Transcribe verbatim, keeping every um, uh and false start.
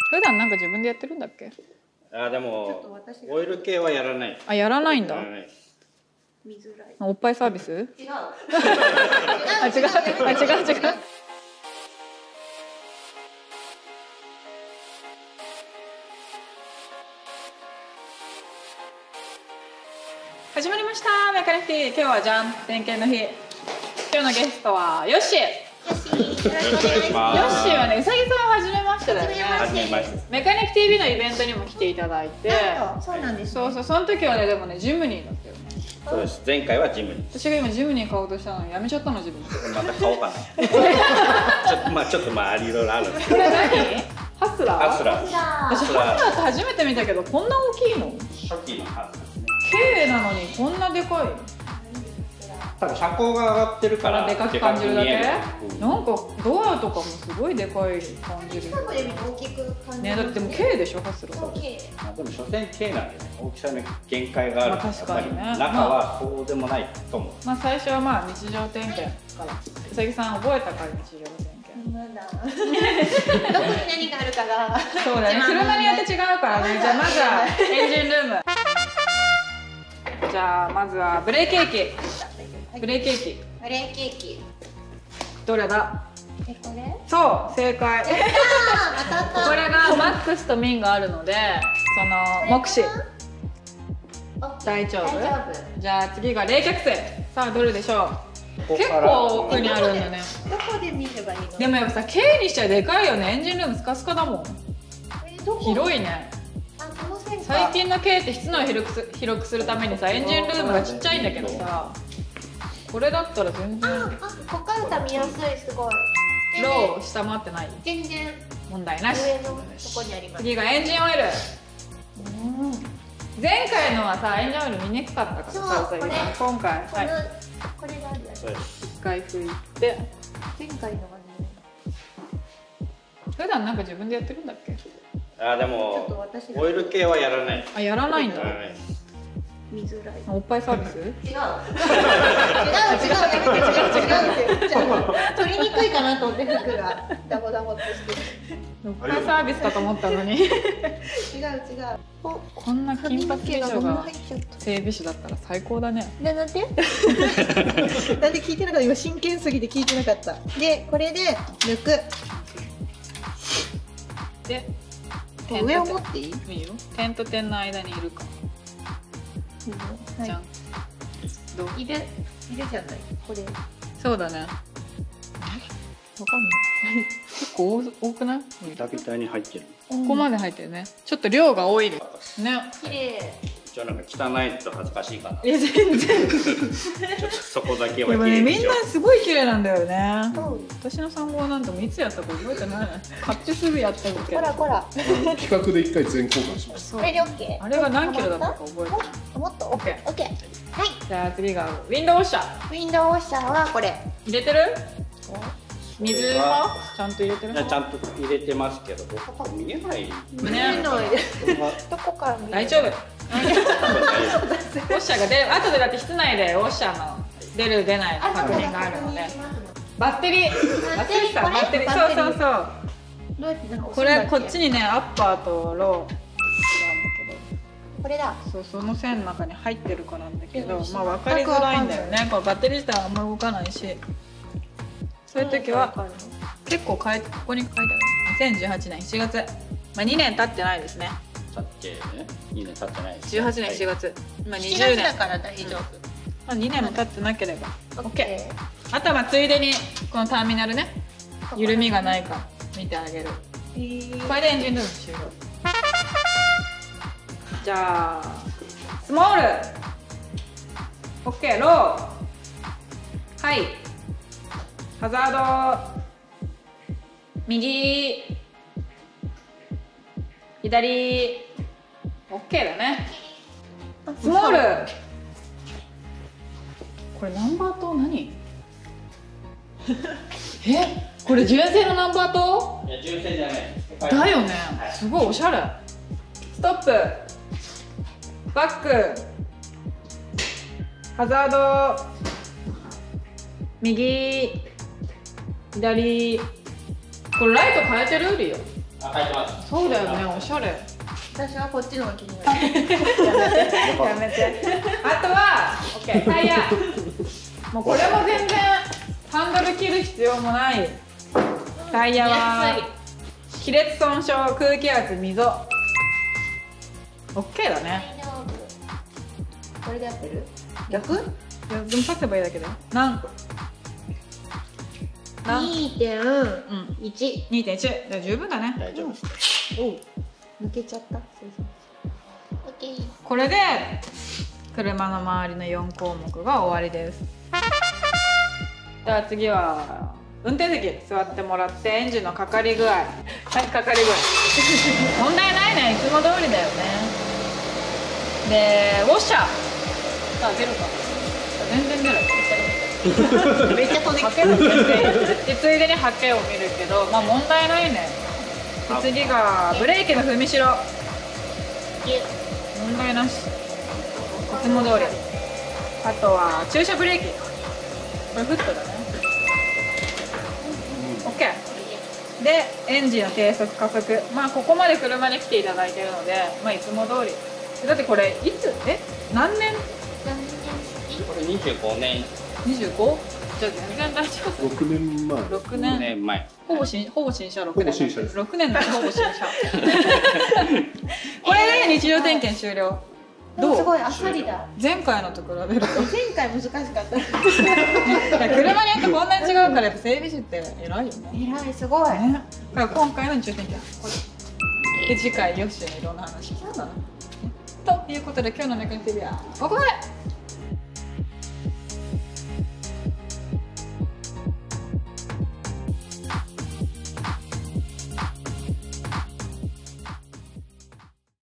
普段なんか自分でやってるんだっけ？ あ、でもオイル系はやらない。 あ、やらないんだ。 見づらい。 おっぱいサービス？違う。あ、違う。あ、違う違う。始まりました。メカレフティ。今日はじゃん点検の日。今日のゲストはヨッシー。 よし、よろしくお願いしまヨッシーはね、うさぎさんは初めましてだよね。 初めまして。 メカニック ティーブイ のイベントにも来ていただいて。 そうなんです。 そうそう、その時はね、でもね、ジムニーだったよね。 そうです。前回はジムニー。 私が今ジムニー買おうとしたのにやめちゃったの自分。 また買おうかな。ちょっとまあちょっとまあいろいろあるんですけど。 これ何？ハスラー？ ハスラー。 私ハスラーって初めて見たけど、こんな大きいの？ 初期のハスラーですね。 K なのにこんなでかい。 多分車高が上がってるからでかく感じるだけ。 うん、 なんかドアとかもすごいでかい感じる。 近くで見て大きく感じる。 ね、だってもう K でしょハスラー。 そう K。 まあでも所詮 K なんでね、大きさの限界がある。 まあ確かにね。 中はそうでもないと思う。 まあ最初はまあ日常点検から。うさぎさん覚えたか日常点検。 まだ。どこに何があるかが。 そうだね。車によって違うからね。じゃあまずはエンジンルーム。じゃあまずはブレーキケーキ。ブレーキケーキ。 ブレーキケーキ。 どれだ？ え、これ？ そう、正解。 当たった。 これがマックスとミンがあるので、その目視。大丈夫？じゃあ次が冷却水。さあどれでしょう？結構奥にあるんだね。 どこで見ればいいの？ でもやっぱさ、K にしちゃでかいよね。エンジンルームスカスカだもん。広いね。最近の K って室内を広くす広くするためにさ、エンジンルームがちっちゃいんだけどさ、これだったら全然。 あ、ここから見やすい、すごい。 ローを下回ってない。 全然問題なし。 上のとこにあります。 次がエンジンオイル。前回のはさ、エンジンオイル見にくかったからさ、今回、はい。 これがあるやつ。 一回拭いて。 前回のはね。 普段なんか自分でやってるんだっけ？ あ、でもオイル系はやらない。 あ、やらないんだ。 見づらい。 おっぱいサービス？違う。違う違う違う違う違う違う。取りにくいかなと思って服がダボダボとしてる。 おっぱいサービスかと思ったのに。違う違う。こんな金髪化粧が整備士だったら最高だね。 で、なんで？なんで聞いてなかった。今真剣すぎて聞いてなかった。で、これで抜く。 で。 上を持っていい？ いいよ。点と点の間にいるか。じゃん。どう？ いる、いるじゃない。これ。 そうだね。わかんない。結構多くない？ ダビタに入ってる。 ここまで入ってるね。ちょっと量が多いね。 綺麗。 じゃあなんか汚いと恥ずかしいかな。 いや全然。 ちょっとそこだけは。 でもね、みんなすごい綺麗なんだよね。私の産後なんてもいつやったか覚えてない。買ってすぐやったけど。 こらこら。 企画で一回全交換します。 これでオッケー。 あれが何キロだったか覚えてない。 もっとオッケー。オッケー。はい。 じゃあ次がウィンドウウォッシャー。 ウィンドウウォッシャーはこれ。 入れてる？水はちゃんと入れてる？ ちゃんと入れてますけど、見えない。 見えない。 どこから見える？ 大丈夫。ウォッシャーが出る。後でだって室内でウォッシャーの出る出ないの確認があるので。バッテリー。バッテリーさ、バッテリー。そうそうそう。 どうやってなんかこれこっちにね、アッパーとロー。 これだ。 そう、その線の中に入ってるかなんだけど、まあ分かりづらいんだよね。これバッテリー自体はあんまり動かないし。そういう時は結構書いて、ここに書いてある。にせんじゅうはちねんしちがつ。まあにねん経ってないですね。 経ってね。にねん経ってないです。 じゅうはちねんしちがつ。今にじゅうねんだから大丈夫。まあにねんも経ってなければ OK。あとはついでにこのターミナルね、緩みがないか見てあげる。これでエンジンルーム終了。じゃあスモール OK。 ロー、はい、ハザード右左 OK だね。スモール、これナンバー灯何？え、これ純正のナンバー灯？ いや、純正じゃない。 だよね。すごいおしゃれ。ストップ、バック、ハザード右左。これライト変えてる？リオあ、書いてます。 そうだよね、おしゃれ。 私はこっちの方が気になる。 やめて。あとは、オッケー、タイヤ。もうこれも全然ハンドル切る必要もない。タイヤは亀裂損傷、空気圧、溝。オッケーだね。 大丈夫。これで合ってる？逆？ いや、でも刺せばいいだけだよ。何個？ にてんいち。 にてんいち。じゃあ十分だね。 大丈夫。 おう。抜けちゃった。オッケー。 これで車の周りのよん項目が終わりです。では次は運転席座ってもらってエンジンのかかり具合。はい、かかり具合。問題ないね、いつも通りだよね。で、ウォッシャー。あ、出るか。全然出ない。 めっちゃ飛んできてる。 で、ついでにはけを見るけど、まあ問題ないね。で次がブレーキの踏みしろ。問題なし。いつも通り。あとは駐車ブレーキ。これフットだね。オッケー。でエンジンの低速加速。まあここまで車に来ていただいているので、まあいつも通り。だってこれいつえ何年？ これにじゅうごねん。 にじゅうご？じゃあ全然大丈夫。 ろくねんまえ。 ろくねん。 年前。 ほぼ新ほぼ新車ろくねん。 ほぼ新車です。 ろくねんだとほぼ新車。これで日常点検終了。どう？ すごいあっさりだ。 前回のと比べると。 前回難しかった。 いや車によってこんなに違うからやっぱ整備士って偉いよね。 偉い、すごい。 ね。だから今回の日常点検これ。で次回ヨッシーのいろんな話聞くかな。ということで今日のネクンティビはここまで。